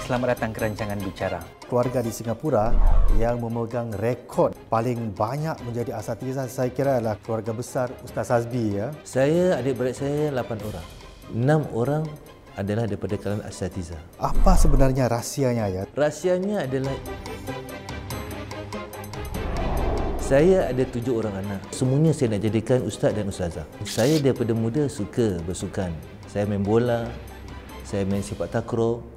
selamat datang ke rancangan Bicara. Keluarga di Singapura yang memegang rekod paling banyak menjadi asatizah saya kira adalah keluarga besar Ustaz Hazbi ya. Saya, adik-beradik saya 8 orang. 6 orang adalah daripada kalangan asatizah. Apa sebenarnya rahsianya ya? Rahsianya adalah saya ada 7 orang anak. Semuanya saya nak jadikan ustaz dan ustazah. Saya daripada muda suka bersukan. Saya main bola, saya main sepak takraw,